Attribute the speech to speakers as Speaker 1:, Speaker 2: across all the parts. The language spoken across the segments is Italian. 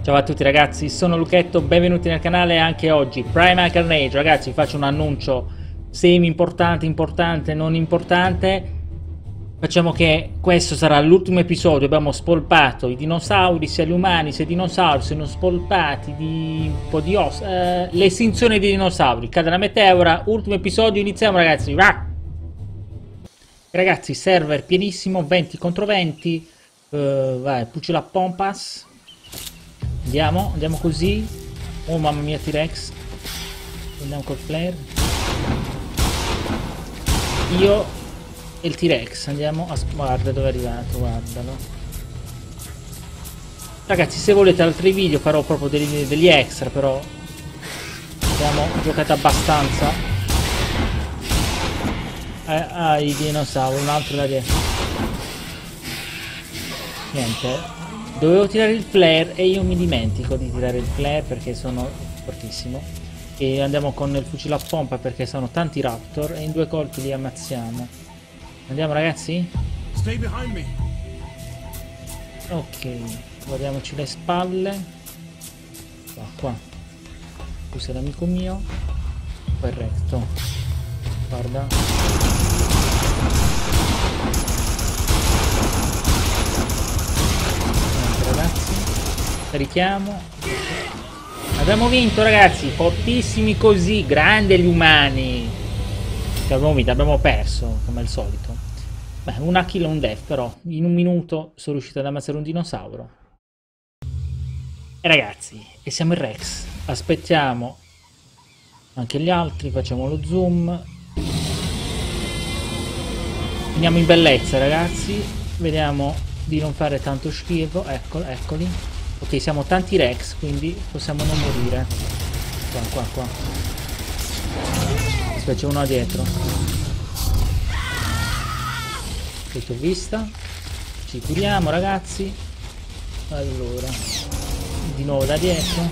Speaker 1: Ciao a tutti ragazzi, sono Luchetto, benvenuti nel canale. Anche oggi Primal Carnage. Ragazzi, vi faccio un annuncio semi importante, importante, non importante. Facciamo che questo sarà l'ultimo episodio. Abbiamo spolpato i dinosauri, sia gli umani sia i dinosauri sono spolpati di un po' di ossa. L'estinzione dei dinosauri, cade la meteora, ultimo episodio, iniziamo ragazzi, va! Ragazzi, server pienissimo, 20 contro 20. Vai, Pucci Pompas. Andiamo così. Oh mamma mia, T-Rex. Andiamo col flare. Io e il T-Rex andiamo a... Guarda dove è arrivato, guardalo. Ragazzi, se volete altri video farò proprio degli extra, però abbiamo giocato abbastanza ai dinosauri. Un altro da dietro. Niente. Dovevo tirare il flare e io mi dimentico di tirare il flare perché sono fortissimo. E andiamo con il fucile a pompa perché sono tanti raptor e in due colpi li ammazziamo. Andiamo ragazzi? Ok, guardiamoci le spalle. Qua. Questo è l'amico mio. Corretto. Guarda. Ragazzi, carichiamo. Abbiamo vinto ragazzi, fortissimi così, grande gli umani. Abbiamo vinto, abbiamo perso come al solito. Beh, una kill e un death, però in un minuto sono riuscito ad ammazzare un dinosauro. E ragazzi, e siamo il Rex. Aspettiamo anche gli altri, facciamo lo zoom. Finiamo in bellezza ragazzi, vediamo di non fare tanto schifo. Eccoli. Ok, siamo tanti Rex, quindi possiamo non morire. Qua. Aspetta, c'è uno dietro. Ok, t'ho vista. Ci curiamo ragazzi. Allora, di nuovo da dietro.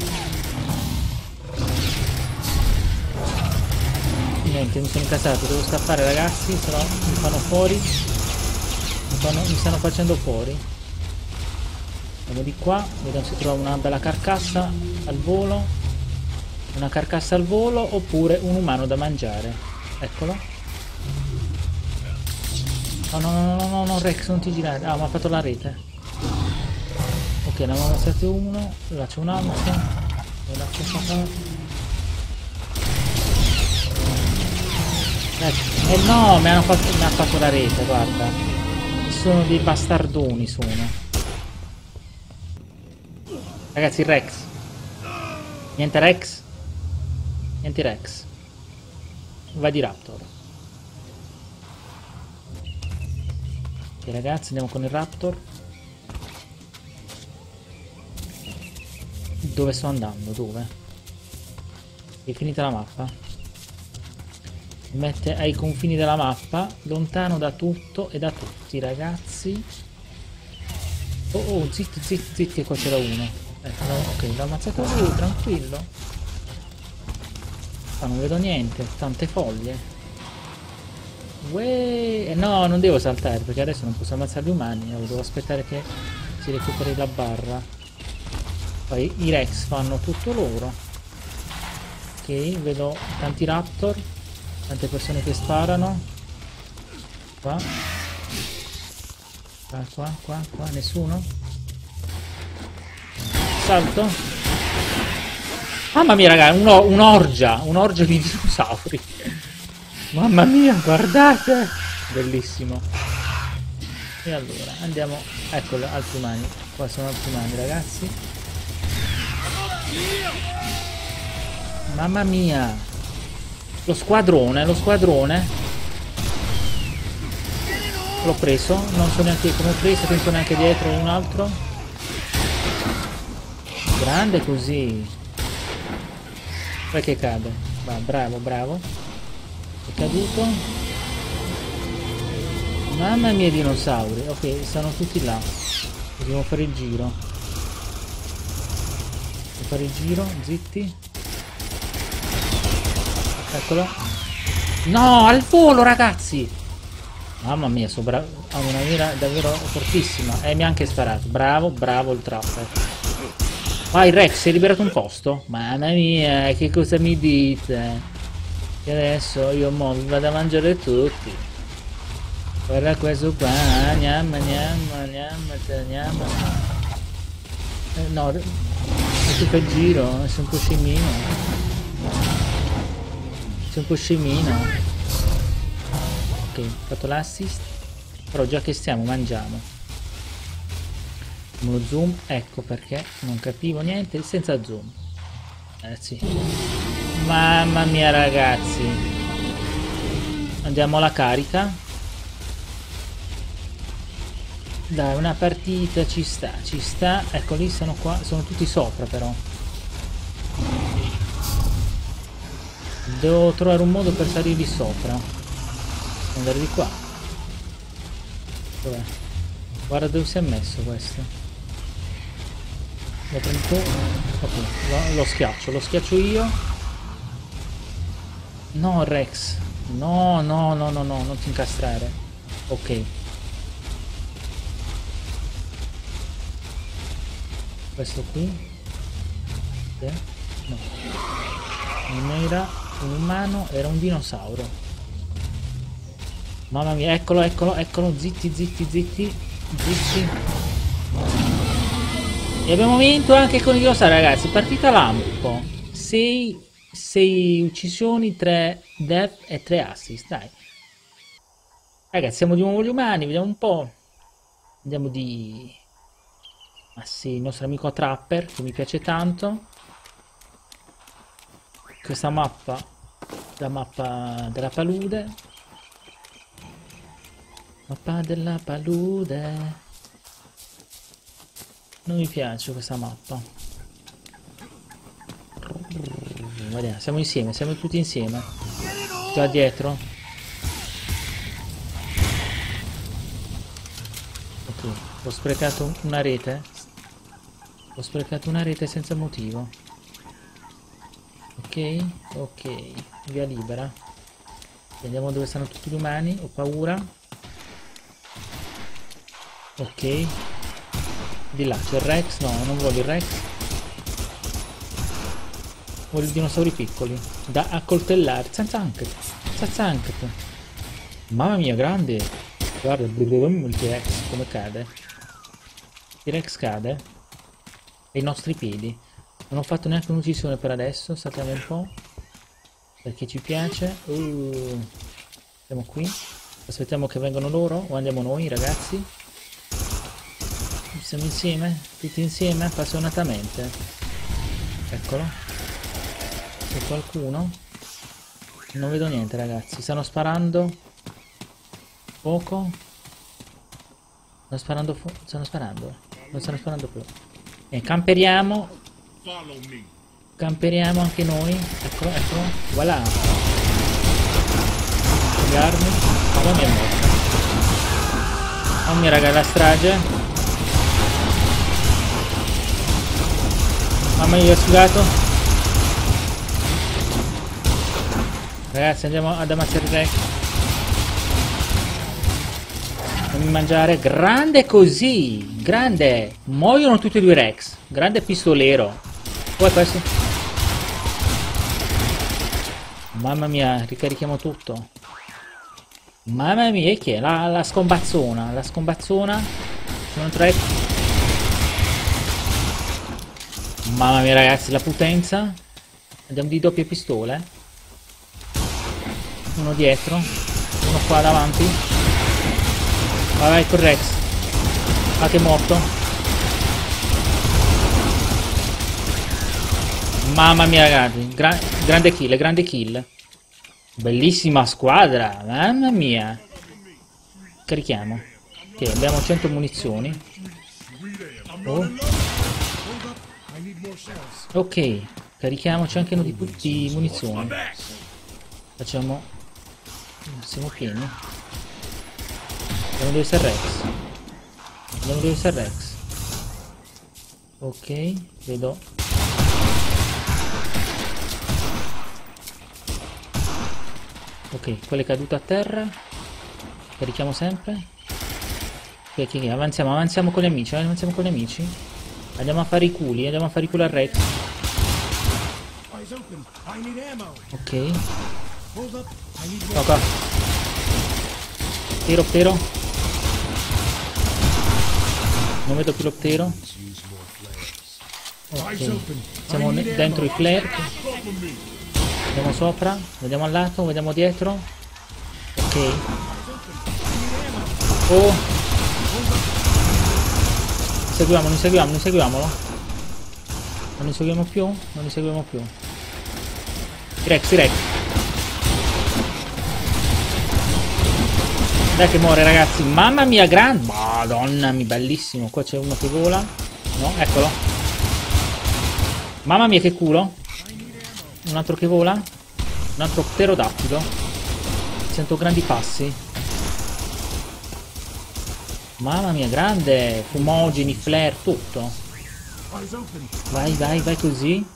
Speaker 1: Niente, mi sono incasato, devo scappare ragazzi, se no mi fanno fuori. Mi stanno facendo fuori. Andiamo di qua, vediamo se trovo una bella carcassa al volo. Una carcassa al volo oppure un umano da mangiare. Eccolo. Oh no, Rex, non ti girare. Ah, mi ha fatto la rete. Ok, ne abbiamo ammazzato uno. Là c'è un altro. No, mi ha fatto la rete, guarda. Sono dei bastardoni, sono. Ragazzi, il Rex. Niente Rex. Niente Rex. Vai di Raptor. Ok ragazzi, andiamo con il Raptor. Dove sto andando? Dove? È finita la mappa. Mi mette ai confini della mappa, lontano da tutto e da tutti ragazzi. Oh, zitti, qua c'era uno. Ok, l'ho ammazzato lui, tranquillo. Ah, non vedo niente, tante foglie. No, non devo saltare perché adesso non posso ammazzare gli umani, devo aspettare che si recuperi la barra. Poi i Rex fanno tutto loro. Ok, vedo tanti raptor, tante persone che sparano. Qua, nessuno. Salto. Mamma mia ragazzi, un'orgia di dinosauri. Mamma mia, guardate. Bellissimo. E allora, andiamo. Eccolo, altri umani. Qua sono altri umani ragazzi. Mamma mia. Lo squadrone. L'ho preso, non so neanche come ho preso, penso neanche dietro un altro. Grande così. Poi che cade. Va, bravo. È caduto. Mamma mia, dinosauri. Ok, stanno tutti là. Dobbiamo fare il giro. Zitti. Eccolo. No, al volo ragazzi. Mamma mia, ha una mira davvero fortissima. E mi ha anche sparato. Bravo il trapper. Vai Rex, hai liberato un posto? Mamma mia, che cosa mi dite? E adesso io mo vi vado a mangiare tutti. Guarda questo qua, gnamma, gnamma, gnamma, gnamma. No, e tu fai il giro, sei un po' scemino. Sei un po' scemino. Ok, ho fatto l'assist. Però già che stiamo, mangiamo. Lo zoom, ecco perché non capivo niente senza zoom. Sì. Mamma mia ragazzi. Andiamo alla carica. Dai, una partita ci sta, ci sta. Ecco lì sono qua, sono tutti sopra però. Devo trovare un modo per salire di sopra. Andare di qua. Dov'è? Guarda dove si è messo questo. Lo prendo tu. Ok, lo schiaccio io. No Rex. No, no, no, no, no, non ti incastrare. Ok. Questo qui. No. Non era un umano, era un dinosauro. Mamma mia, eccolo, eccolo, eccolo. Zitti, zitti, zitti. Zitti. E abbiamo vinto anche con il dinosauro, ragazzi. Partita lampo. 6 uccisioni, 3 death e 3 assist. Dai. Ragazzi, siamo di nuovo gli umani. Vediamo un po'. Andiamo di... Ah sì, il nostro amico Trapper, che mi piace tanto. Questa mappa, la mappa della palude. Mappa della palude. Non mi piace questa mappa. Vediamo, siamo insieme, siamo tutti insieme. Già dietro. Ok, ho sprecato una rete. Ho sprecato una rete senza motivo. Ok, ok, via libera. Vediamo dove stanno tutti gli umani, ho paura. Ok. Di là c'è il Rex, no, non voglio il Rex. Voglio i dinosauri piccoli. Da accoltellare. Zanzanket. Zanzanket. Mamma mia, grande. Guarda il T-Rex come cade. Il T-Rex cade. E i nostri piedi. Non ho fatto neanche un'uccisione per adesso, saltiamo un po'. Perché ci piace. Siamo qui. Aspettiamo che vengano loro o andiamo noi, ragazzi. Siamo insieme? Tutti insieme? Appassionatamente. Eccolo. C'è qualcuno? Non vedo niente, ragazzi. Stanno sparando. Poco. Stanno sparando. Stanno sparando. Non stanno sparando più. E camperiamo. Camperiamo anche noi. Eccolo, eccolo. Voilà. Le armi. Mamma mia, è morta. Mamma mia, raga, la strage. Mamma mia, ho sfigato. Ragazzi, andiamo ad ammazzare il Rex. Fammi mangiare. Grande così. Grande. Muoiono tutti e due i Rex. Grande pistolero. Poi questo. Mamma mia, ricarichiamo tutto. Mamma mia, e chi è? La scombazzona. La scombazzona. Sono 3. Mamma mia, ragazzi, la potenza. Andiamo di doppie pistole. Uno dietro. Uno qua davanti. Vai, vai, con Rex. Ah, che è morto. Mamma mia, ragazzi. Grande kill, grande kill. Bellissima squadra. Mamma mia. Carichiamo. Ok, abbiamo 100 munizioni. Oh. Ok, carichiamoci anche noi di munizioni. Facciamo... Siamo pieni. Andiamo dove sta il Rex. Andiamo dove sta il Rex. Ok, vedo. Ok, quello è caduto a terra. Carichiamo sempre. Ok, avanziamo, avanziamo con gli amici, avanziamo con gli amici. Andiamo a fare i culi, andiamo a fare i culi al Rex. Ok. No, qua. Ptero. Non vedo più lo ptero. Ok. Siamo dentro i flare. Andiamo sopra, vediamo al lato, vediamo dietro. Ok. Oh. Inseguiamolo. Non inseguiamo più. Rex. Dai che muore, ragazzi. Mamma mia, grande. Madonna mia, bellissimo. Qua c'è uno che vola. No, eccolo. Mamma mia, che culo. Un altro che vola. Un altro pterodattilo. Sento grandi passi. Mamma mia, grande. Fumogeni, flare, tutto. Vai così.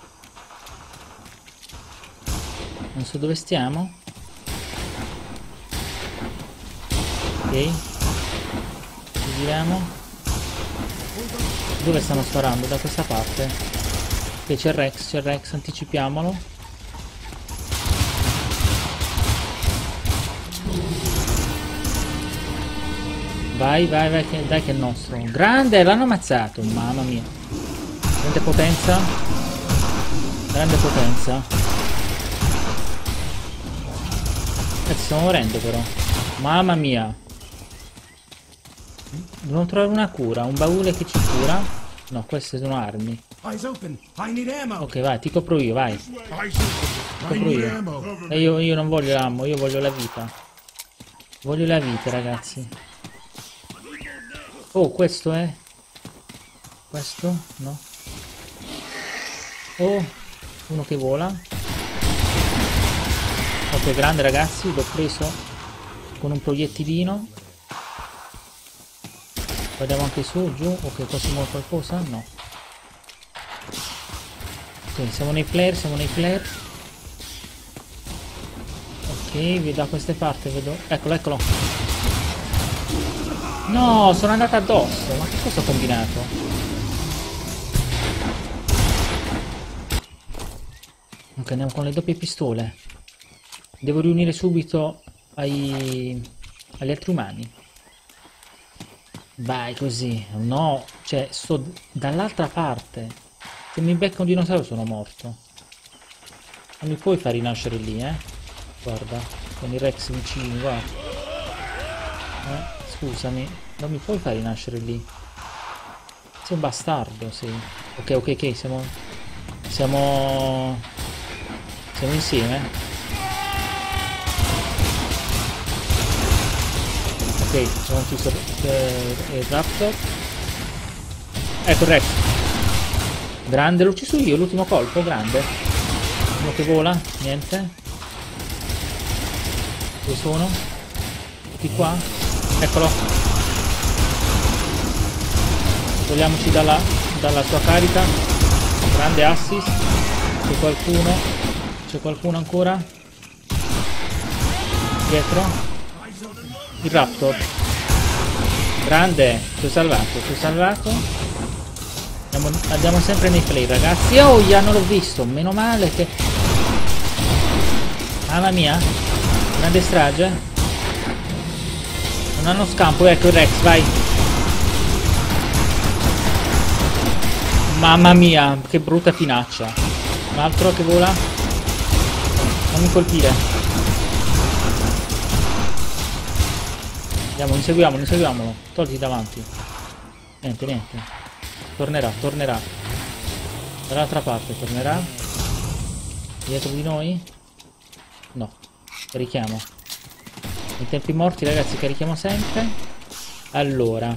Speaker 1: Non so dove stiamo. Ok. Ci giriamo. Dove stanno sparando? Da questa parte. Ok, c'è il Rex, anticipiamolo. Vai, dai che è il nostro. Grande, l'hanno ammazzato, mamma mia. Grande potenza. Stiamo morendo però. Mamma mia. Dobbiamo trovare una cura, un baule che ci cura. No, queste sono armi. Ok, vai, ti copro io, vai. Ti copro io. E io non voglio l'ammo, io voglio la vita. Voglio la vita, ragazzi. Oh, questo è? Questo? No. Oh, uno che vola. Ok, grande, ragazzi, l'ho preso con un proiettilino. Guardiamo anche su, giù. Ok, qua si muove qualcosa? No. Ok, siamo nei flare. Ok, da queste parti vedo. Eccolo. No, sono andata addosso. Ma che cosa ho combinato? Ok, andiamo con le doppie pistole. Devo riunire subito agli altri umani. Vai così. No, cioè sto dall'altra parte. Se mi becca un dinosauro sono morto. Non mi puoi far rinascere lì, Guarda, con il Rex vicino, guarda. Scusami, non mi puoi far rinascere lì. Sei un bastardo, sì. Ok, siamo insieme. Ok, sono ucciso il Raptor. Ecco il Rex. Grande, l'ho ucciso io, l'ultimo colpo, grande. Uno che vola, niente. Dove sono? Tutti qua? Eccolo. Togliamoci dalla sua carica. Grande assist. C'è qualcuno? C'è qualcuno ancora? Dietro? Il Raptor. Grande. Ti ho salvato. Andiamo sempre nei play, ragazzi. Oh, non l'ho visto. Meno male che... Mamma mia. Grande strage. Non hanno scampo. Ecco il Rex, vai. Mamma mia, che brutta finaccia. Un altro che vola. Non mi colpire. Andiamo, inseguiamolo. Tolti davanti. Niente. Tornerà. Dall'altra parte tornerà. Dietro di noi? No. Carichiamo. In tempi morti, ragazzi, carichiamo sempre. Allora.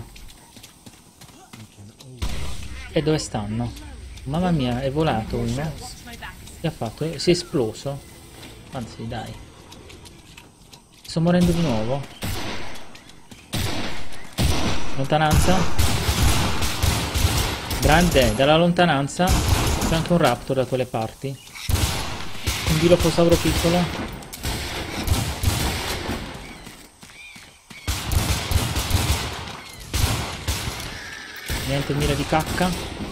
Speaker 1: E dove stanno? Mamma mia, è volato uno. Che ha fatto? Si è esploso. Anzi, dai. Sto morendo di nuovo. Lontananza. Grande, dalla lontananza. C'è anche un raptor da quelle parti. Un dilophosauro piccolo. Niente mira di cacca.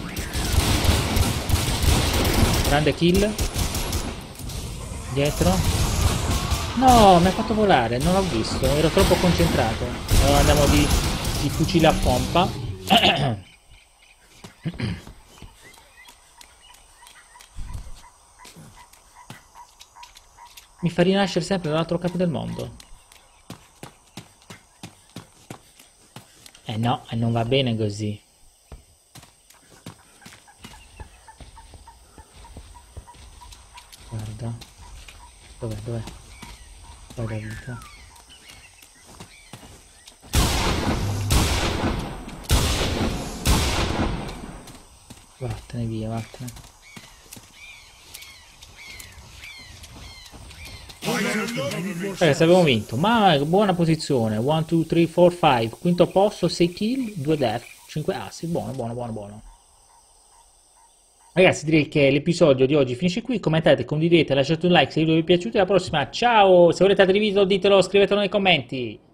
Speaker 1: Grande kill. Dietro. No, mi ha fatto volare, non l'ho visto, ero troppo concentrato. Allora andiamo di fucile a pompa. Mi fa rinascere sempre dall'altro capo del mondo. No, non va bene così. Guarda. Dov'è? Dov'è? Guarda vita. Vattene via, vattene. Ragazzi, abbiamo vinto. Ma buona posizione. 1, 2, 3, 4, 5. Quinto posto, 6 kill, 2 death, 5 assi. Buono, buono, buono, buono. Ragazzi, direi che l'episodio di oggi finisce qui. Commentate, condividete, lasciate un like se il video vi è piaciuto. E alla prossima, ciao! Se volete altri video ditelo, scrivetelo nei commenti.